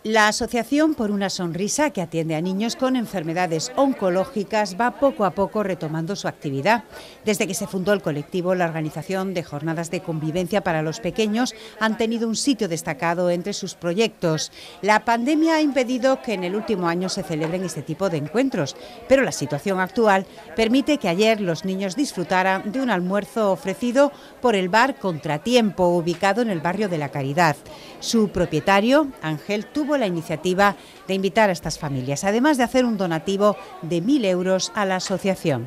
La Asociación Por una Sonrisa, que atiende a niños con enfermedades oncológicas, va poco a poco retomando su actividad. Desde que se fundó el colectivo, la organización de jornadas de convivencia para los pequeños han tenido un sitio destacado entre sus proyectos. La pandemia ha impedido que en el último año se celebren este tipo de encuentros, pero la situación actual permite que ayer los niños disfrutaran de un almuerzo ofrecido por el bar Contratiempo, ubicado en el barrio de La Caridad. Su propietario, Ángel, tuvo la iniciativa de invitar a estas familias, además de hacer un donativo de 1.000 euros a la asociación.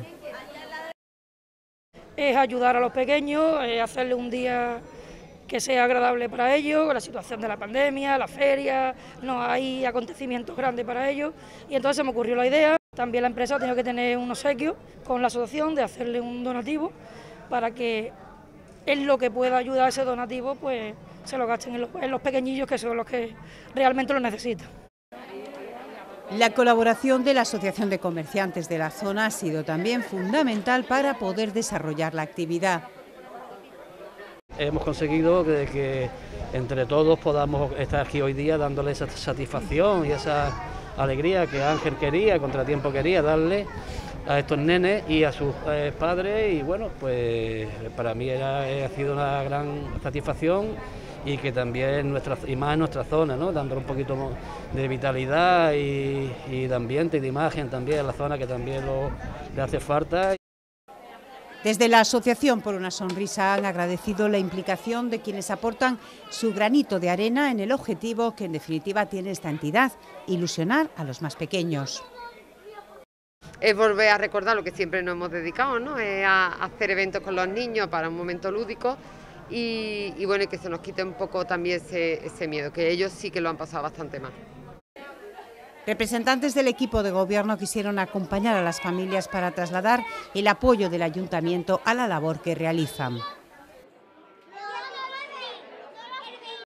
Es ayudar a los pequeños, hacerle un día que sea agradable para ellos, la situación de la pandemia, la feria, no hay acontecimientos grandes para ellos, y entonces se me ocurrió la idea. También la empresa ha tenido que tener un obsequio con la asociación de hacerle un donativo para que en lo que pueda ayudar ese donativo, pues se lo gasten en los pequeñillos, que son los que realmente lo necesitan. La colaboración de la Asociación de Comerciantes de la zona ha sido también fundamental para poder desarrollar la actividad. Hemos conseguido que entre todos podamos estar aquí hoy día dándole esa satisfacción y esa alegría que Ángel quería, Contratiempo quería darle a estos nenes y a sus padres, y bueno, pues para mí ha sido una gran satisfacción, y que también más en nuestra zona, ¿no? Dándole un poquito de vitalidad y de ambiente y de imagen también a la zona, que también le hace falta. Desde la Asociación Por una Sonrisa han agradecido la implicación de quienes aportan su granito de arena en el objetivo que en definitiva tiene esta entidad: ilusionar a los más pequeños. Es volver a recordar lo que siempre nos hemos dedicado, ¿no? A hacer eventos con los niños para un momento lúdico y bueno, que se nos quite un poco también ese miedo, que ellos sí que lo han pasado bastante mal. Representantes del equipo de gobierno quisieron acompañar a las familias para trasladar el apoyo del ayuntamiento a la labor que realizan.